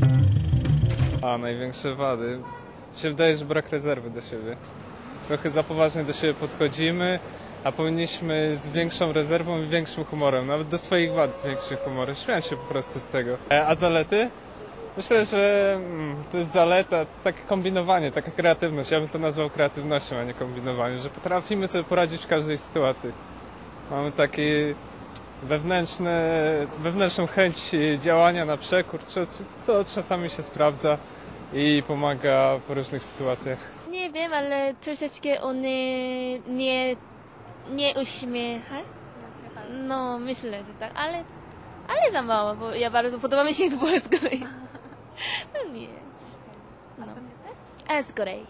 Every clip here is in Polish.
A największe wady? Mi się wydaje, że brak rezerwy do siebie. Trochę za poważnie do siebie podchodzimy, a powinniśmy z większą rezerwą i większym humorem, nawet do swoich wad z większym humorem, śmiać się po prostu z tego. A zalety? Myślę, że to jest zaleta, takie kombinowanie, taka kreatywność. Ja bym to nazwał kreatywnością, a nie kombinowaniem, że potrafimy sobie poradzić w każdej sytuacji. Mamy taki wewnętrzną chęć działania na przekór, co czasami się sprawdza i pomaga w różnych sytuacjach. Nie wiem, ale troszeczkę one nie uśmiecha. No, myślę, że tak, ale za mało, bo ja bardzo podoba mi się po polsku. No nie. A skąd jesteś? A z Korei.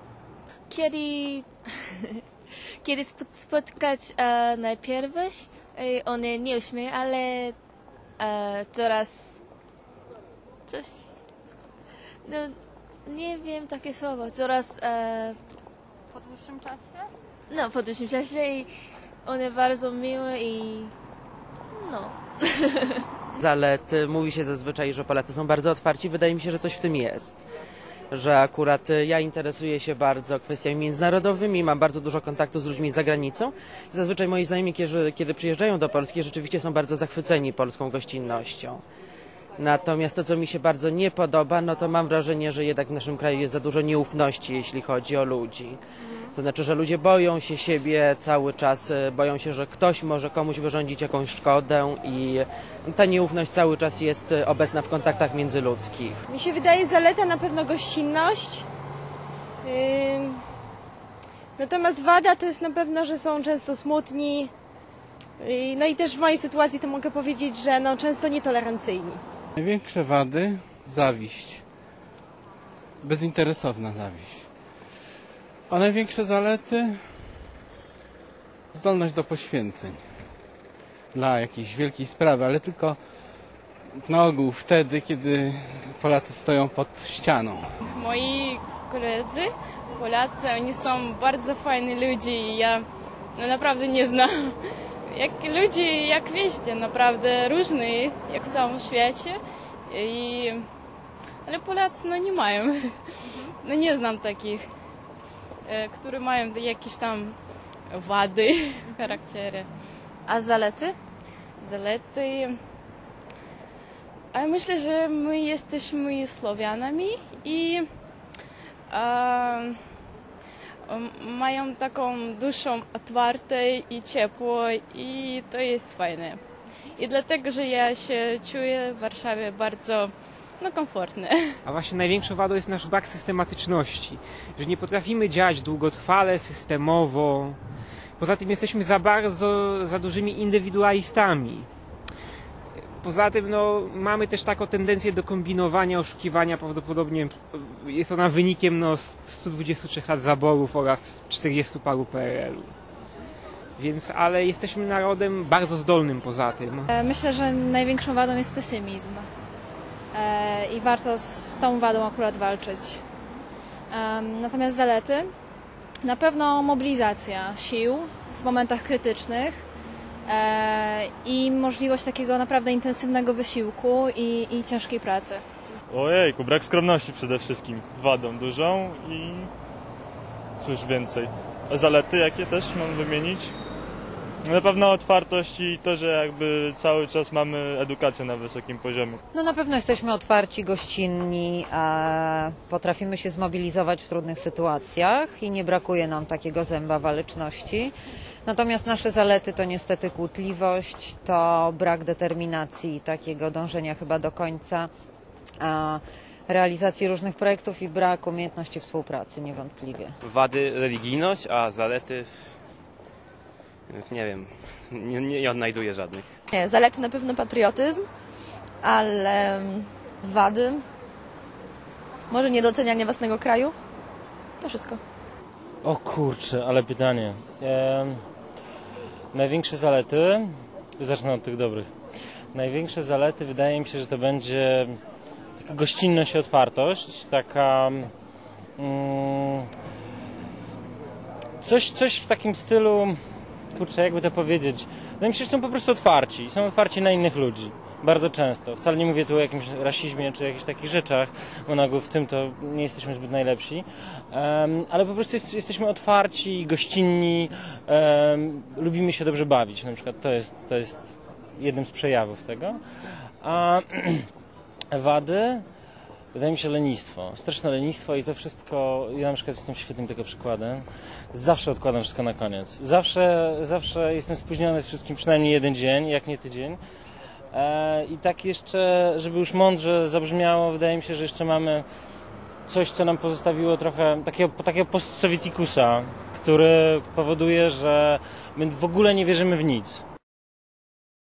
Kiedy spotkać na pierwszy, one nie uśmiecha, ale coraz coś, no nie wiem takie słowo, coraz Po dłuższym czasie? no po dłuższym czasie i one bardzo miłe i no. Zalet, mówi się zazwyczaj, że Polacy są bardzo otwarci. Wydaje mi się, że coś w tym jest. Że akurat ja interesuję się bardzo kwestiami międzynarodowymi, mam bardzo dużo kontaktu z ludźmi za granicą. Zazwyczaj moi znajomi, kiedy przyjeżdżają do Polski, rzeczywiście są bardzo zachwyceni polską gościnnością. Natomiast to, co mi się bardzo nie podoba, no to mam wrażenie, że jednak w naszym kraju jest za dużo nieufności, jeśli chodzi o ludzi. To znaczy, że ludzie boją się siebie cały czas, boją się, że ktoś może komuś wyrządzić jakąś szkodę i ta nieufność cały czas jest obecna w kontaktach międzyludzkich. Mi się wydaje zaleta na pewno gościnność. Natomiast wada to jest na pewno, że są często smutni. No i też w mojej sytuacji to mogę powiedzieć, że no, często nietolerancyjni. Największe wady? Zawiść. Bezinteresowna zawiść. A największe zalety? Zdolność do poświęceń. Dla jakiejś wielkiej sprawy, ale tylko na ogół wtedy, kiedy Polacy stoją pod ścianą. Moi koledzy, Polacy, oni są bardzo fajni ludzie i ja naprawdę nie znam ludzi, jak wiecie, naprawdę różni, jak są w świecie. Ale Polacy nie mają, nie znam takich, które mają jakieś tam wady w charakterze. A zalety? Zalety. A myślę, że my jesteśmy Słowianami i mają taką duszą otwartą i ciepłą i to jest fajne. I dlatego, że ja się czuję w Warszawie bardzo komfortnie. A właśnie największą wadą jest nasz brak systematyczności, że nie potrafimy działać długotrwale, systemowo. Poza tym jesteśmy za dużymi indywidualistami. Poza tym mamy też taką tendencję do kombinowania, oszukiwania. Prawdopodobnie jest ona wynikiem 123 lat zaborów oraz 40 paru PRL-u. Ale jesteśmy narodem bardzo zdolnym poza tym. Myślę, że największą wadą jest pesymizm. I warto z tą wadą akurat walczyć. Natomiast zalety? Na pewno mobilizacja sił w momentach krytycznych i możliwość takiego naprawdę intensywnego wysiłku i ciężkiej pracy. Ojejku, brak skromności przede wszystkim. Wadą dużą i cóż więcej. A zalety jakie też mam wymienić? Na pewno otwartość i to, że jakby cały czas mamy edukację na wysokim poziomie. No na pewno jesteśmy otwarci, gościnni, potrafimy się zmobilizować w trudnych sytuacjach i nie brakuje nam takiego zęba waleczności. Natomiast nasze zalety to niestety kłótliwość, to brak determinacji i takiego dążenia chyba do końca, realizacji różnych projektów i brak umiejętności współpracy niewątpliwie. Wady religijność, a zalety nie wiem, nie odnajduję żadnych. Nie, zalety na pewno patriotyzm, ale wady może niedocenianie własnego kraju. To wszystko. O kurczę, ale pytanie. Największe zalety, zacznę od tych dobrych. Największe zalety wydaje mi się, że to będzie taka gościnność i otwartość, taka coś w takim stylu, kurczę, jakby to powiedzieć. Wydaje mi się, że są po prostu otwarci, są otwarci na innych ludzi. Bardzo często. Wcale nie mówię tu o jakimś rasizmie czy jakichś takich rzeczach, bo w tym to nie jesteśmy zbyt najlepsi, ale po prostu jesteśmy otwarci, gościnni, lubimy się dobrze bawić. Na przykład to jest jednym z przejawów tego. A wady? Wydaje mi się lenistwo, straszne lenistwo i to wszystko, ja na przykład jestem świetnym tego przykładem, zawsze odkładam wszystko na koniec. Zawsze jestem spóźniony z wszystkim przynajmniej jeden dzień, jak nie tydzień. I tak jeszcze, żeby już mądrze zabrzmiało, wydaje mi się, że jeszcze mamy coś, co nam pozostawiło trochę takiego post-sowietikusa, który powoduje, że my w ogóle nie wierzymy w nic.